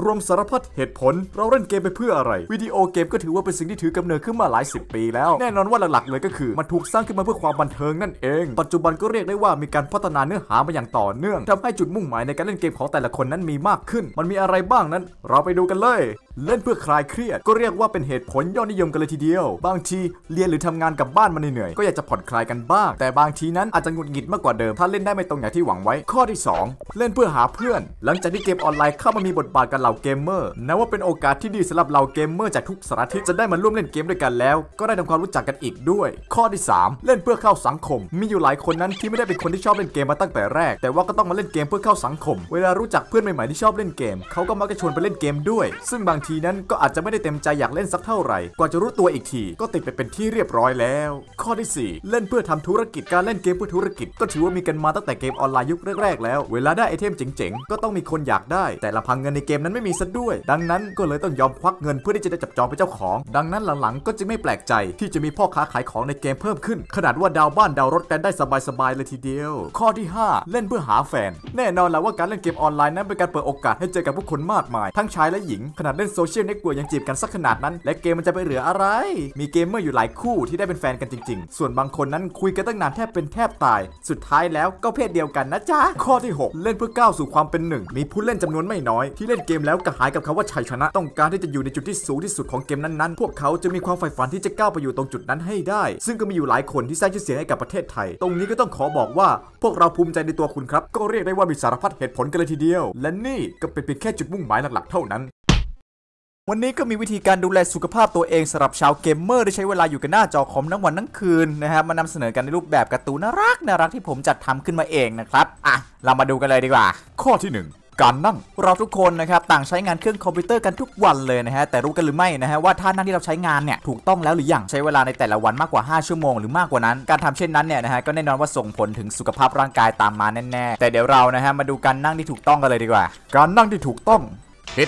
รวมสารพัดเหตุผลเราเล่นเกมไปเพื่ออะไรวิดีโอเกมก็ถือว่าเป็นสิ่งที่ถือกำเนิดขึ้นมาหลาย10 ปีแล้วแน่นอนว่าหลักๆเลยก็คือมันถูกสร้างขึ้นมาเพื่อความบันเทิงนั่นเองปัจจุบันก็เรียกได้ว่ามีการพัฒนาเนื้อหามาอย่างต่อเนื่องทำให้จุดมุ่งหมายในการเล่นเกมของแต่ละคนนั้นมีมากขึ้นมันมีอะไรบ้างนั้นเราไปดูกันเลยเล่นเพื่อคลายเครียดก็เรียกว่าเป็นเหตุผลยอดนิยมกันเลยทีเดียวบางทีเรียนหรือทำงานกับบ้านมาเหนื่อยก็อยากจะผ่อนคลายกันบ้างแต่บางทีนั้นอาจจะหงุดหงิดมากกว่าเดิมถ้าเล่นได้ไม่ตรงอย่างที่หวังไว้ข้อที่2เล่นเพื่อหาเพื่อนหลังจากที่เกมออนไลน์เข้ามามีบทบาทกับเหล่าเกมเมอร์นับว่าเป็นโอกาสที่ดีสำหรับเหล่าเกมเมอร์จากทุกสารทิศจะได้มาร่วมเล่นเกมด้วยกันแล้วก็ได้ทำความรู้จักกันอีกด้วยข้อที่3เล่นเพื่อเข้าสังคมมีอยู่หลายคนนั้นที่ไม่ได้เป็นคนที่ชอบเล่นเกมมาตั้งแต่แรกแต่ว่าก็ต้องมาเล่นเกมเพื่อเข้าสังคมเวลารู้จักเพื่อนใหม่ๆที่ชอบเล่นเกมเขาก็มักจะชวนไปเล่นเกมด้วยซึ่งบางทีนั้นก็อาจจะไม่ได้เต็มใจอยากเล่นสักเท่าไหร่กว่าจะรู้ตัวอีกทีก็ติดไปเป็นที่เรียบร้อยแล้วข้อที่4เล่นเพื่อทำธุรกิจการเล่นเกมเพื่อธุรกิจก็ถือว่ามีกันมาตั้งแต่เกมออนไลน์ยุคแรกๆแล้วเวลาได้ไอเทมเจ๋งๆก็ต้องมีคนอยากได้แต่ละพังเงินในเกมนั้นไม่มีซะด้วยดังนั้นก็เลยต้องยอมควักเงินเพื่อที่จะได้จับจองเป็นเจ้าของดังนั้นหลังๆก็จะไม่แปลกใจที่จะมีพ่อค้าขายของในเกมเพิ่มขึ้นขนาดว่าดาวบ้านดาวรถกันได้สบายๆเลยทีเดียวข้อที่5เล่นเพื่อหาแฟนแน่นอนแล้วว่าการเล่นเกมออนไลน์นั้นเป็นการเปิดโอกาสให้เจอกับผู้คนมากมายทั้งชายและหญิงขนาดเล่นโซเชียลเน็ตเวิร์กยังจีบกันสักขนาดนั้นและเกมมันจะไปเหลืออะไรมีเกมเมอร์อยู่หลายคู่ที่ได้เป็นแฟนกันจริงๆส่วนบางคนนั้นคุยกันตั้งนานแทบเป็นแทบตายสุดท้ายแล้วก็เพศเดียวกันนะจ๊ะข้อที่6เล่นเพื่อก้าวสู่ความเป็นหนึ่งมีผู้เล่นจำนวนไม่น้อยที่เล่นเกมแล้วกระหายกับคำว่าชัยชนะต้องการที่จะอยู่ในจุดที่สูงที่สุดของเกมนั้นๆพวกเขาจะมีความใฝ่ฝันที่จะก้าวไปอยู่ตรงจุดนั้นให้ได้ซึ่งก็มีอยู่หลายคนที่สร้างชื่อเสียงให้กับประเทศไทยตรงนี้ก็ต้องขอบอกว่าพวกเราภูมิใจในตัวคุณครับก็เรียกได้ว่ามีสารพัดเหตุผลกันเลยทีเดียวและนี่ก็เป็นเพียงแค่จุดมุ่งหมายหลักๆเท่านั้นวันนี้ก็มีวิธีการดูแลสุขภาพตัวเองสำหรับชาวเกมเมอร์ที่ใช้เวลาอยู่กับหน้าจอคอมทั้งวันทั้งคืนนะครับมานำเสนอกันในรูปแบบการ์ตูนน่ารักที่ผมจัดทำขึ้นมาเองนะครับเรามาดูกันเลยดีกว่าข้อที่1การนั่งเราทุกคนนะครับต่างใช้งานเครื่องคอมพิวเตอร์กันทุกวันเลยนะฮะแต่รู้กันหรือไม่นะฮะว่าท่านั่งที่เราใช้งานเนี่ยถูกต้องแล้วหรือยังใช้เวลาในแต่ละวันมากกว่า5 ชั่วโมงหรือมากกว่านั้นการทำเช่นนั้นเนี่ยนะฮะก็แน่นอนว่าส่งผลถึงสุขภาพร่างกายตามมาแน่ๆแต่เดี๋ยวเรานะฮะมาดูการนั่งที่ถูกต้องกันเลยดีกว่าการนั่งที่ถูกต้องผิด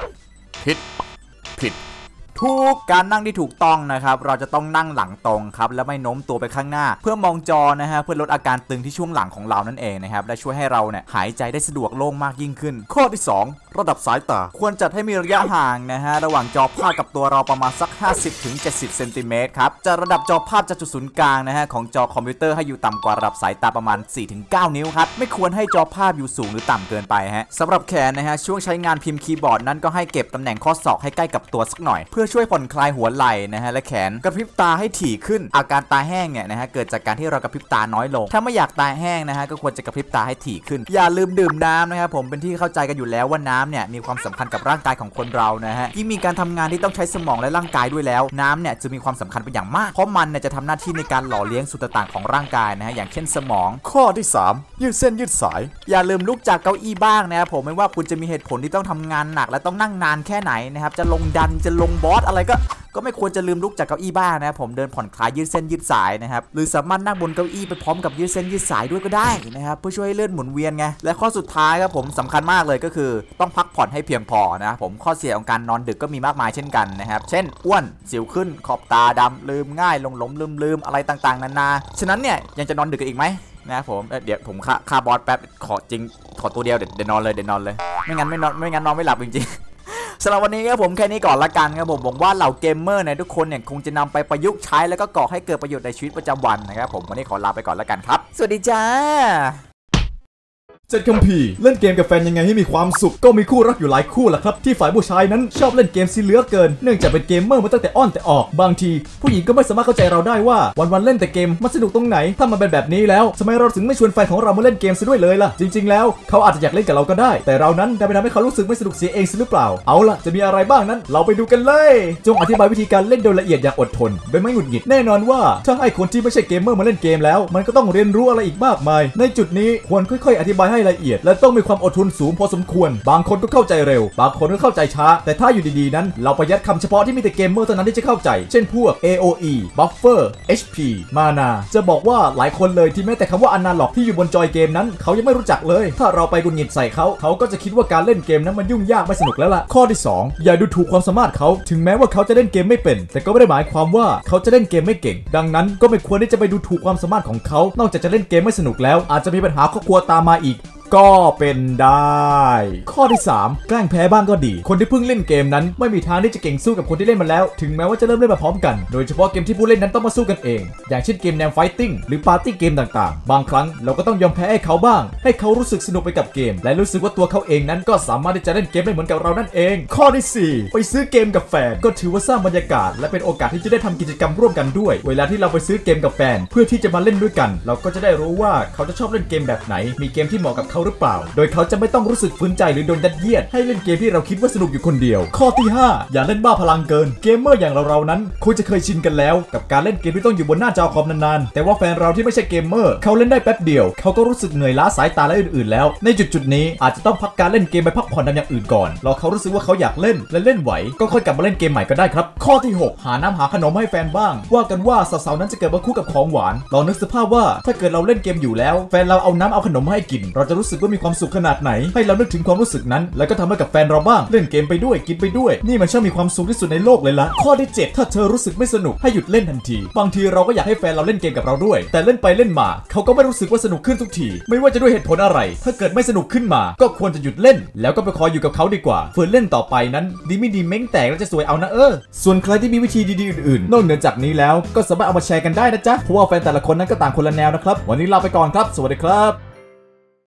ทุกการนั่งที่ถูกต้องนะครับเราจะต้องนั่งหลังตรงครับและไม่โน้มตัวไปข้างหน้าเพื่อมองจอนะฮะเพื่อลดอาการตึงที่ช่วงหลังของเรานั่นเองนะครับและช่วยให้เราเนี่ยหายใจได้สะดวกโล่งมากยิ่งขึ้นข้อที่2ระดับสายตาควรจัดให้มีระยะห่างนะฮะระหว่างจอภาพกับตัวเราประมาณสัก 50-70 เซนติเมตรครับจะระดับจอภาพจากจุดศูนย์กลางนะฮะของจอคอมพิวเตอร์ให้อยู่ต่ำกว่าระดับสายตาประมาณ 4-9 นิ้วครับไม่ควรให้จอภาพอยู่สูงหรือต่ำเกินไปฮะสำหรับแขนนะฮะช่วงใช้งานพิมพ์คีย์บอร์ดนั้นก็ให้เก็บตำแหน่งข้อศอกให้ใกล้กับตัวสักหน่อยเพื่อช่วยผ่อนคลายหัวไหล่นะฮะและแขนกระพริบตาให้ถี่ขึ้นอาการตาแห้งเนี่ยนะฮะเกิดจากการที่เรากระพริบตาน้อยลงถ้าไม่อยากตาแห้งนะฮะก็ควรจะกระพริบตาให้ถี่ขึ้นอย่าลืมดื่มน้ำนะครับผมเป็นที่เข้าใจกันอยู่แล้วว่าน้ำเนี่ยมีความสำคัญกับร่างกายของคนเรานะฮะยิ่งมีการทำงานที่ต้องใช้สมองและร่างกายด้วยแล้วน้ำเนี่ยจะมีความสำคัญเป็นอย่างมากเพราะมันเนี่ยจะทำหน้าที่ในการหล่อเลี้ยงส่วนต่างๆของร่างกายนะฮะอย่างเช่นสมองข้อที่3ยืดเส้นยืดสายอย่าลืมลุกจากเก้าอี้บ้างนะครับผมไม่ว่าคุณจะมีเหตุผลที่ต้องทำงานหนักและต้องนั่งนานแค่ไหนนะครับจะลงดันจะลงบอสอะไรก็ไม่ควรจะลืมลุกจากเก้าอี้บ้างนะครับผมเดินผ่อนคลายยืดเส้นยืดสายนะครับหรือสามารถนั่งบนเก้าอี้ไปพร้อมกับยืดเส้นยืดสายด้วยก็ได้นะครับเพื่อช่วยให้เลือดหมุนเวียนไงและข้อสุดท้ายครับผมสำคัญมากเลยก็คือต้องพักผ่อนให้เพียงพอนะครับผมข้อเสียของการนอนดึกก็มีมากมายเช่นกันนะครับเช่นอ้วนสิวขึ้นขอบตาดำลืมง่ายหลงลืมอะไรต่างๆนานาฉะนั้นเนี่ยยังจะนอนดึกอีกไหมนะครับผมเดี๋ยวผมค่าบอสแป๊บขอตัวเดียวเดี๋ยวนอนเลยไม่งั้นนอนไม่หลับจริงๆสำหรับวันนี้ครับผมแค่นี้ก่อนละกันครับผมหวังว่าเหล่าเกมเมอร์เนี่ยทุกคนเนี่ยคงจะนำไปประยุกต์ใช้แล้วก็ก่อให้เกิดประโยชน์ในชีวิตประจำวันนะครับผมวันนี้ขอลาไปก่อนละกันครับสวัสดีจ้า7 คัมภีร์เล่นเกมกับแฟนยังไงให้มีความสุขก็มีคู่รักอยู่หลายคู่แหละครับที่ฝ่ายผู้ชายนั้นชอบเล่นเกมซีเหลือเกินเนื่องจากเป็นเกมเมอร์มาตั้งแต่อ้อนแต่ออกบางทีผู้หญิงก็ไม่สามารถเข้าใจเราได้ว่าวันๆเล่นแต่เกมมันสนุกตรงไหนถ้ามันเป็นแบบนี้แล้วทำไมเราถึงไม่ชวนแฟนของเรามาเล่นเกมซะด้วยเลยล่ะจริงๆแล้วเขาอาจจะอยากเล่นกับเราก็ได้แต่เรานั้นดันไปทำให้เขารู้สึกไม่สนุกเสียเองหรือเปล่าเอาล่ะจะมีอะไรบ้างนั้นเราไปดูกันเลยจงอธิบายวิธีการเล่นโดยละเอียดอย่างอดทนไม่หงุดหงิดแน่นอนว่าถ้าให้คนที่ไม่ใช่เกมเมอร์มาเล่นเกมแล้วมันก็ต้องเรียนรู้อะไรอีกมากมายในจุดนี้ควรค่อยๆอธิบายให้ละเอียดและต้องมีความอดทนสูงพอสมควรบางคนก็เข้าใจเร็วบางคนก็เข้าใจช้าแต่ถ้าอยู่ดีๆนั้นเราประหยัดคำเฉพาะที่มีแต่เกมเมอร์เท่านั้นที่จะเข้าใจเช่นพวก AOE Buffer HP Mana จะบอกว่าหลายคนเลยที่แม้แต่คำว่า Analog ที่อยู่บนจอยเกมนั้นเขายังไม่รู้จักเลยถ้าเราไปกุนหงิดใส่เขาก็จะคิดว่าการเล่นเกมนั้นมันยุ่งยากไม่สนุกแล้วล่ะข้อที่2อย่าดูถูกความสามารถเขาถึงแม้ว่าเขาจะเล่นเกมไม่เป็นแต่ก็ไม่ได้หมายความว่าเขาจะเล่นเกมไม่เก่งดังนั้นก็ไม่ควรที่จะไปดูถูกความสามารถของเขานอกจากจะเล่นเกมไม่สนุกแล้วอาจจะมีปัญหาครอบครัวตามมาอีกก็เป็นได้ข้อที่3แกล้งแพ้บ้างก็ดีคนที่เพิ่งเล่นเกมนั้นไม่มีทางที่จะเก่งสู้กับคนที่เล่นมาแล้วถึงแม้ว่าจะเริ่มเล่นมาพร้อมกันโดยเฉพาะเกมที่ผู้เล่นนั้นต้องมาสู้กันเองอย่างเช่นเกมแนวไฟติ้งหรือปาร์ตี้เกมต่างๆบางครั้งเราก็ต้องยอมแพ้ให้เขาบ้างให้เขารู้สึกสนุกไปกับเกมและรู้สึกว่าตัวเขาเองนั้นก็สามารถที่จะเล่นเกมได้เหมือนกับเรานั่นเองข้อที่4ไปซื้อเกมกับแฟนก็ถือว่าสร้างบรรยากาศและเป็นโอกาสที่จะได้ทำกิจกรรมร่วมกันด้วยเวลาที่เราไปซื้อเกมกับแฟนเพื่อที่จะมาเล่นด้วยกันเราก็จะได้รู้ว่าเขาจะชอบเล่นเกมแบบไหนมีเกมที่เหมาะกับเขาหรือเปล่าโดยเขาจะไม่ต้องรู้สึกฝืนใจหรือโดนยัดเยียดให้เล่นเกมที่เราคิดว่าสนุกอยู่คนเดียวข้อที่5อย่าเล่นบ้าพลังเกินเกมเมอร์อย่างเรานั้นคงจะเคยชินกันแล้วกับการเล่นเกมที่ต้องอยู่บนหน้าจอคอมนานๆแต่ว่าแฟนเราที่ไม่ใช่เกมเมอร์เขาเล่นได้แป๊บเดียวเขาก็รู้สึกเหนื่อยล้าสายตาและอื่นๆแล้วในจุดนี้อาจจะต้องพักการเล่นเกมไปพักผ่อนทำอย่างอื่นก่อนรอเขารู้สึกว่าเขาอยากเล่นและเล่นไหวก็ค่อยกลับมาเล่นเกมใหม่ก็ได้ครับข้อที่6หาน้ำหาขนมให้แฟนบ้างว่ากันว่าสาวๆนั้นจะเกิดมาคู่กับของหวานลองนึกสภาพว่าถ้าเกิดเราเล่นเกมอยู่แล้วแฟนเราเอาน้ำเอาขนมมาให้กินเราจะรู้สึกว่ามีความสุขขนาดไหนให้เรานึกถึงความรู้สึกนั้นแล้วก็ทำให้กับแฟนเราบ้างเล่นเกมไปด้วยกินไปด้วยนี่มันช่างมีความสุขที่สุดในโลกเลยละข้อที่7ถ้าเธอรู้สึกไม่สนุกให้หยุดเล่นทันทีบางทีเราก็อยากให้แฟนเราเล่นเกมกับเราด้วยแต่เล่นไปเล่นมาเขาก็ไม่รู้สึกว่าสนุกขึ้นทุกทีไม่ว่าจะด้วยเหตุผลอะไรถ้าเกิดไม่สนุกขึ้นมาก็ควรจะหยุดเล่นแล้วก็ไปคอยอยู่กับเขาดีกว่าฝืนเล่นต่อไปนั้นดีไม่ดีเม้งแตกแล้วจะสวยเอานะส่วนใครที่มีวิธีดีๆอื่นๆนอกเหนือจากนี้แล้วก็สามารถเอามาแชร์กันได้นะจ๊ะเพราะว่าแฟนแต่ละคนนั้นก็ต่างคนละแนวนะครับวันนี้ลาไปก่อนครับสวัสดีครับ